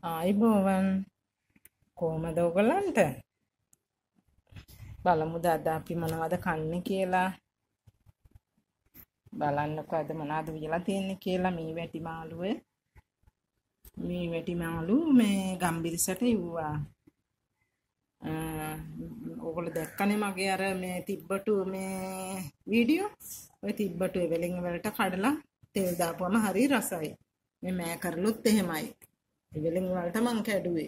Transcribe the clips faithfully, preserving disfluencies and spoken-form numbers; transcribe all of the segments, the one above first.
ආයිබෝවන් කොහමද ඔයගලන්ට බලමුද අද අපි මොනවද කන්නේ කියලා බලන්නකෝ අද මොනවද වියලා තියෙන්නේ කියලා මේ වැටි මාළුව මේ වැටි මාළු මේ ගම්බිරිසට ඉව්වා ඔයගොල්ලෝ දැක්කනේ මගේ අර මේ තිබ්බටු මේ වීඩියෝ ඔය තිබ්බටු එවලින් වලට කඩලා තෙල් දාපුවම හරි රසයි මේ මෑ කරලුත් එහෙමයි එවලින් වලට මං කැඩුවේ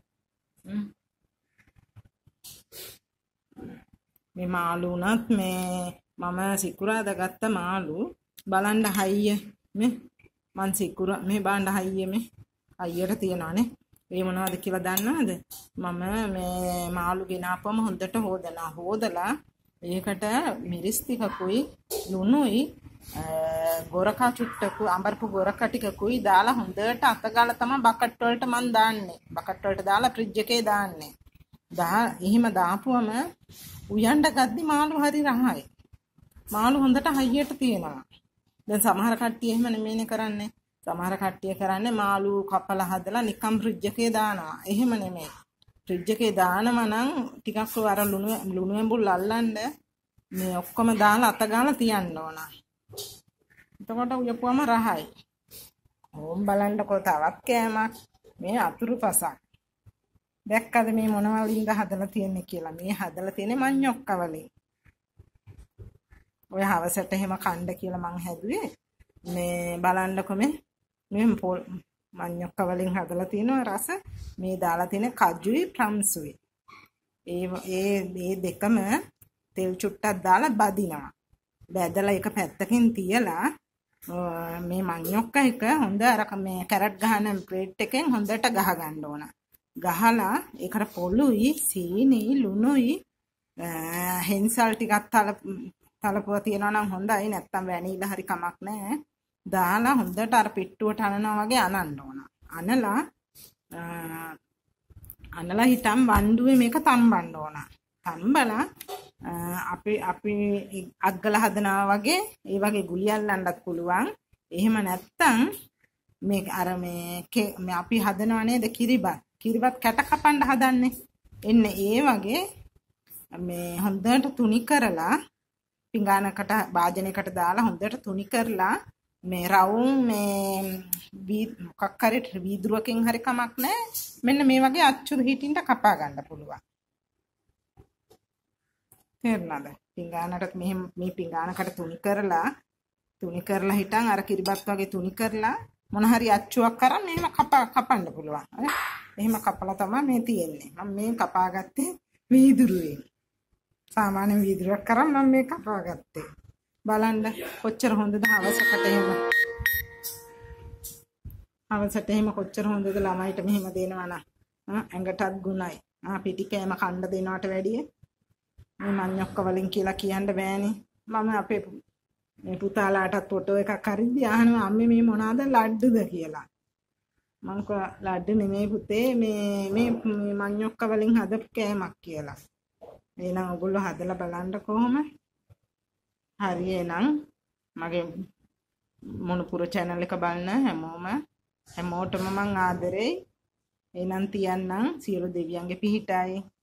මේ මාළු උනත් මේ මම සිකුරාදා ගත්ත මාළු බලන්න හයිය මේ මං සිකුරා මේ බාන්න හයිය මේ අයියට තියනවානේ ඒ මොනවද කියලා දන්නවද මම මේ මාළු ගෙනාපුවම හොඳට හොදලා හොදලා ඒකට මිරිස් ටිකකුයි ලුණුයි ගොරකා චුට්ටකු අඹරපු ගොරකා ටිකකුයි දාලා හොඳට අතගාලා තමයි බකට් වලට මන් දාන්නේ බකට් වලට දාලා ෆ්‍රිජ් එකේ දාන්නේ දා එහෙම දාපුවම උයන්ඩ ගද්දි මාළු හරි රහයි මාළු හොඳට හයියට තියෙනවා දැන් සමහර කට්ටිය එහෙම නෙමෙයිනේ කරන්නේ සමහර කට්ටිය කරන්නේ මාළු කපලා හදලා නිකම් ෆ්‍රිජ් එකේ දානවා එහෙම නෙමෙයි ෆ්‍රිජ් එකේ දානම නම් ටිකක් අර ලුණු ලුණු ඇඹුල් අල්ලන්න මේ ඔක්කොම දාලා අත ගාලා තියන්න ඕන එතකොට උයපුවම රහයි ඕම් බලන්නකෝ තවත් කෑමක් මේ අතුරු පසක් දැක්කද මේ මොන වලින්ද හදලා තියෙන්නේ කියලා මේ හදලා තියෙන්නේ මඤ්ඤොක්ක වලින් ඔය හවසට එහෙම කණ්ඩ කියලා මං හැදුවේ මේ බලන්නකෝ මේ මේ මඤ්ඤොක්ක වලින් හදලා තියෙනවා රස මේ දාලා තියෙන කජුයි ප්‍රම්සුයි ඒ ඒ මේ දෙකම තෙල් චුට්ටක් දාලා බදිනවා බැදලා එක පැත්තකින් තියලා මේ මඤ්ඤොක්ක එක හොඳ අර මේ කැරට් ගහන ප්ලේට් එකෙන් හොඳට ගහ ගන්න ඕන ගහලා ඒකට පොළුයි සීනි ලුණුයි හෙන්සල් ටිකක් තල තලපුවා තියනවා නම් හොඳයි නැත්තම් වැනිලා හරි කමක් නැහැ දාලා හොඳට අර පිට්ටුවට අනනවා වගේ අනන්න ඕන අනලා අනලා හිටම් වණ්ඩුවේ මේක තම්බන්න ඕන තම්බලා අපි අපි අග්ගල හදනවා වගේ ඒ වගේ ගුලි අල්ලන්නත් පුළුවන් එහෙම නැත්තම් මේ අර මේ අපි හදනවා නේද කිරිබත් කිරිබත් කැට කපන්න හදන්නේ එන්නේ ඒ වගේ මේ හොඳට තුනි කරලා පිඟානකට වාදනයකට දාලා හොඳට තුනි කරලා මේ රවුම් මේ මොකක් හරි වීදුරුවකින් හරි කමක් නැහැ මෙන්න මේ වගේ අච්චු හිටින්ට කපා ගන්න පුළුවන් තේරුණාද පිඟානකට මෙහෙම මේ පිඟානකට තුනි කරලා තුනි කරලා හිටන් අර කිරිබත් වගේ තුනි කරලා මොන හරි අච්චුවක් කරන් මෙහෙම කපා කපන්න පුළුවන් එහෙම කපලා තමයි මේ තියෙන්නේ මම මේ කපා ගත්තේ වීදුරුවෙන් සාමාන්‍ය වීදුරුවක් කරන් මම මේ කපා ගත්තේ බලන්න කොච්චර හොඳද හවසකට එහෙම හවසට එහෙම කොච්චර හොඳද ළමයිට මෙහෙම දෙනවා නම් ඇඟටත් ගුණයි ආ පිටි කෑම කන්න දෙනවට වැඩිය මේ මඤ්ඤොක්ක වලින් කියලා කියන්න බෑනේ මම අපේ මේ පුතාලාටත් ෆොටෝ එකක් අරිද්දි අහනවා අම්මේ මේ මොනවාද ලඩ්ඩුද කියලා මං කව ලඩ්ඩු නෙමෙයි පුතේ මේ මේ මඤ්ඤොක්ක වලින් හදපු කෑමක් කියලා එහෙනම් ඔයගොල්ලෝ හදලා බලන්න කොහොම හරි එහෙනම් මගේ මොනුපුර channel එක බලන හැමෝම හැමෝටම මං ආදරෙයි එහෙනම් තියන්නම් සියලු දෙවියන්ගේ පිහිටයි